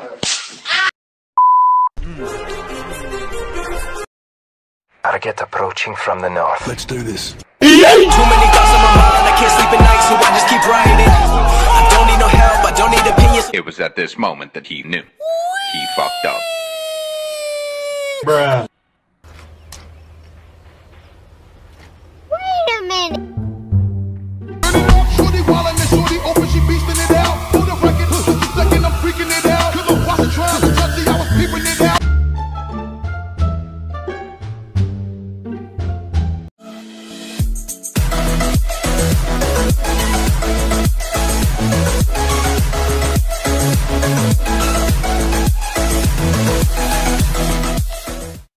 Target approaching from the north. Let's do this. Too many thoughts on my mind, I can't sleep at night, so I just keep writing. I don't need no help, I don't need opinions. It was at this moment that he knew. He fucked up. Bruh. Wait a minute.